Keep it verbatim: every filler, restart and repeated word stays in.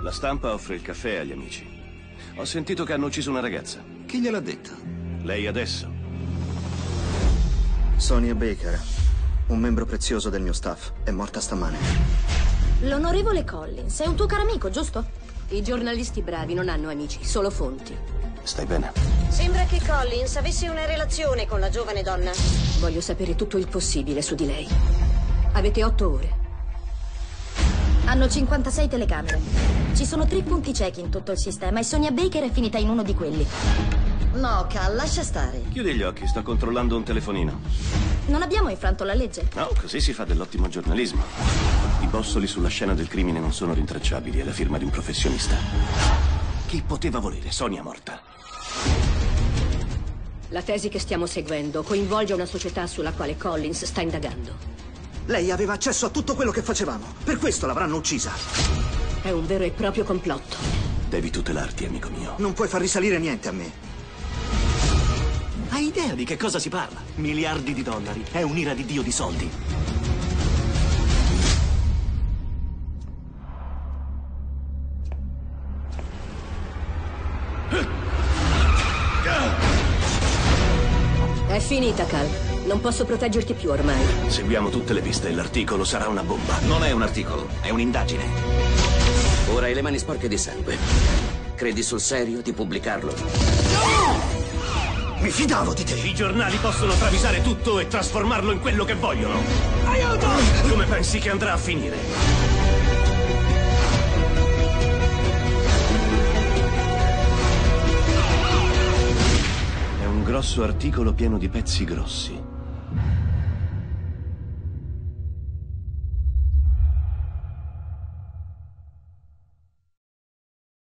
La stampa offre il caffè agli amici. Ho sentito che hanno ucciso una ragazza. Chi gliel'ha detto? Lei adesso. Sonia Baker, un membro prezioso del mio staff, è morta stamane. L'onorevole Collins è un tuo caro amico, giusto? I giornalisti bravi non hanno amici, solo fonti. Stai bene? Sembra che Collins avesse una relazione con la giovane donna. Voglio sapere tutto il possibile su di lei. Avete otto ore. Hanno cinquantasei telecamere. Ci sono tre punti ciechi in tutto il sistema e Sonia Baker è finita in uno di quelli. No, Cal, lascia stare. Chiudi gli occhi, sto controllando un telefonino. Non abbiamo infranto la legge. No, così si fa dell'ottimo giornalismo. I bossoli sulla scena del crimine non sono rintracciabili, è la firma di un professionista. Chi poteva volere Sonia morta? La tesi che stiamo seguendo coinvolge una società sulla quale Collins sta indagando. Lei aveva accesso a tutto quello che facevamo. Per questo l'avranno uccisa. È un vero e proprio complotto. Devi tutelarti, amico mio. Non puoi far risalire niente a me. Hai idea di che cosa si parla? Miliardi di dollari. È un'ira di Dio di soldi. È finita, Cal. Non posso proteggerti più ormai. Seguiamo tutte le piste e l'articolo sarà una bomba. Non è un articolo, è un'indagine. Ora hai le mani sporche di sangue. Credi sul serio di pubblicarlo? Mi fidavo di te. I giornali possono travisare tutto e trasformarlo in quello che vogliono. Aiuto! Come pensi che andrà a finire? È un grosso articolo pieno di pezzi grossi.